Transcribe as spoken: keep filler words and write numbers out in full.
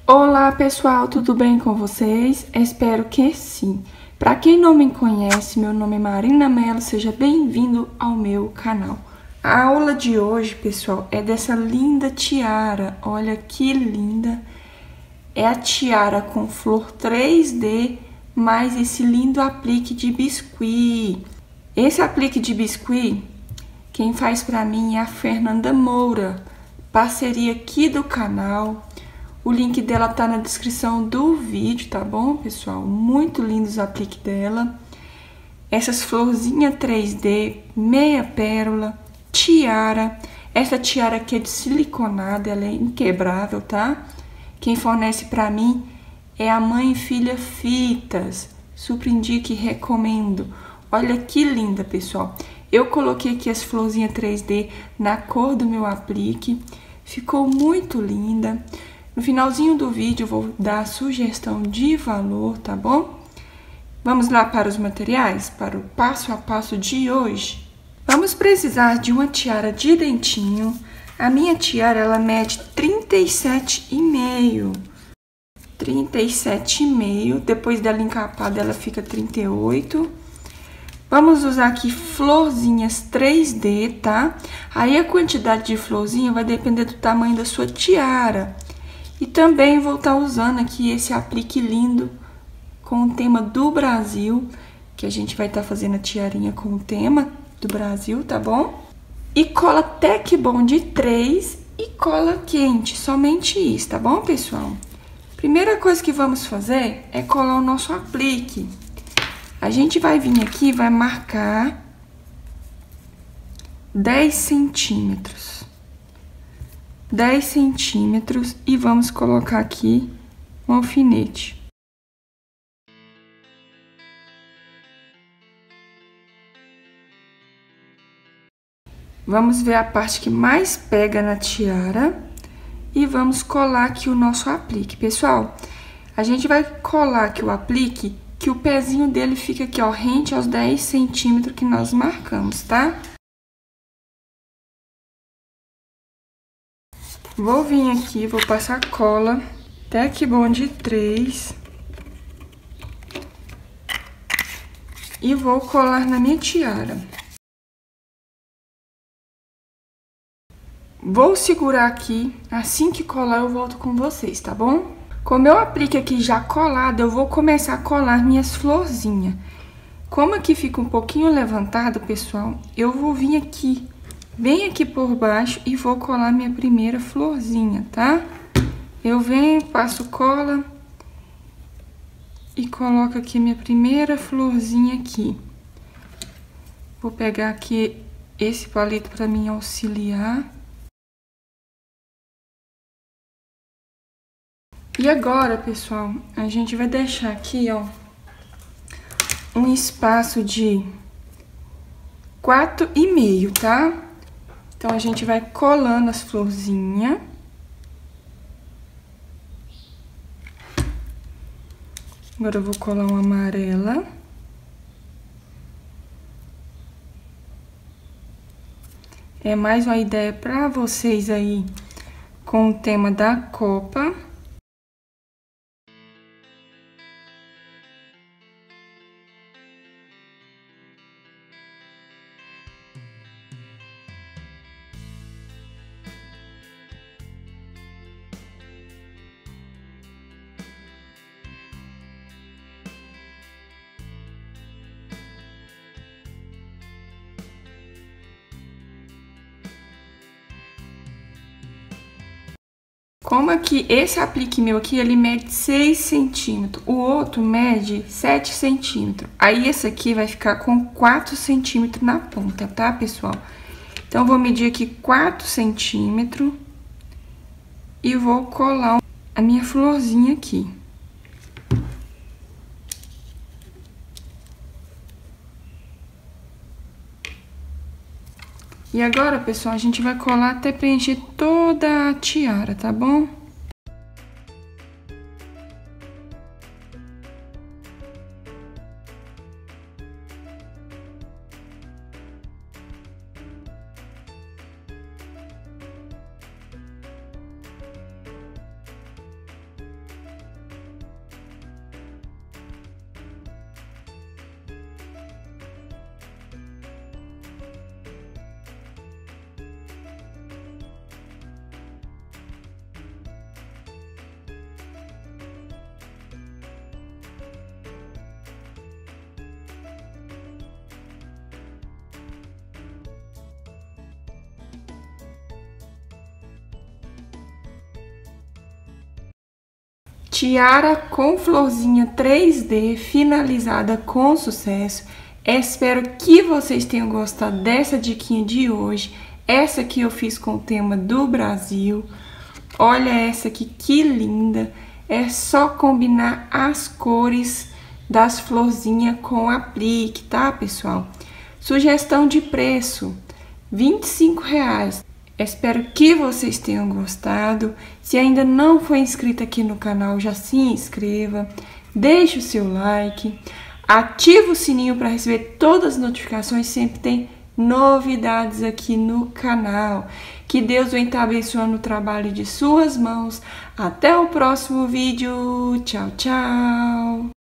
Olá pessoal, tudo bem com vocês? Espero que sim. Para quem não me conhece, meu nome é Marina Mello, seja bem-vindo ao meu canal. A aula de hoje, pessoal, é dessa linda tiara. Olha que linda! É a tiara com flor três D, mais esse lindo aplique de biscuit. Esse aplique de biscuit, quem faz para mim é a Fernanda Moura, parceria aqui do canal. O link dela tá na descrição do vídeo, tá bom, pessoal? Muito lindos os apliques dela. Essas florzinhas três D, meia pérola, tiara. Essa tiara aqui é de siliconada, ela é inquebrável, tá? Quem fornece pra mim é a Mãe e Filha Fitas. Super indico e recomendo. Olha que linda, pessoal. Eu coloquei aqui as florzinhas três D na cor do meu aplique. Ficou muito linda. No finalzinho do vídeo eu vou dar a sugestão de valor, tá bom? Vamos lá para os materiais, para o passo a passo de hoje. Vamos precisar de uma tiara de dentinho. A minha tiara, ela mede trinta e sete e meio. trinta e sete e meio, depois dela encapada ela fica trinta e oito. Vamos usar aqui florzinhas três D, tá? Aí a quantidade de florzinha vai depender do tamanho da sua tiara. E também vou estar usando aqui esse aplique lindo com o tema do Brasil, que a gente vai estar fazendo a tiarinha com o tema do Brasil, tá bom? E cola Tec Bond três e cola quente, somente isso, tá bom, pessoal? Primeira coisa que vamos fazer é colar o nosso aplique. A gente vai vir aqui e vai marcar dez centímetros. dez centímetros e vamos colocar aqui um alfinete. Vamos ver a parte que mais pega na tiara e vamos colar aqui o nosso aplique. Pessoal, a gente vai colar aqui o aplique, que o pezinho dele fica aqui, ó, rente aos dez centímetros que nós marcamos, tá? Vou vir aqui, vou passar cola Tec Bond três e vou colar na minha tiara. Vou segurar aqui, assim que colar eu volto com vocês, tá bom? Com o meu aplique aqui já colado, eu vou começar a colar minhas florzinhas. Como aqui fica um pouquinho levantado, pessoal, eu vou vir aqui, bem aqui por baixo e vou colar minha primeira florzinha, tá? Eu venho, passo cola e coloco aqui minha primeira florzinha aqui. Vou pegar aqui esse palito para mim auxiliar. E agora, pessoal, a gente vai deixar aqui, ó, um espaço de quatro e meio, tá? Então, a gente vai colando as florzinhas. Agora, eu vou colar uma amarela. É mais uma ideia pra vocês aí com o tema da Copa. Como aqui, esse aplique meu aqui, ele mede seis centímetros, o outro mede sete centímetros. Aí, esse aqui vai ficar com quatro centímetros na ponta, tá, pessoal? Então, vou medir aqui quatro centímetros e vou colar a minha florzinha aqui. E agora, pessoal, a gente vai colar até preencher toda a tiara, tá bom? tiara com florzinha três D finalizada com sucesso. Espero que vocês tenham gostado dessa diquinha de hoje. Essa aqui eu fiz com o tema do Brasil. Olha essa aqui, que linda! É só combinar as cores das florzinhas com aplique, tá, pessoal? Sugestão de preço, vinte e cinco reais. Espero que vocês tenham gostado. Se ainda não foi inscrito aqui no canal, já se inscreva. Deixe o seu like. Ativa o sininho para receber todas as notificações. Sempre tem novidades aqui no canal. Que Deus venha estar abençoando o trabalho de suas mãos. Até o próximo vídeo. Tchau, tchau.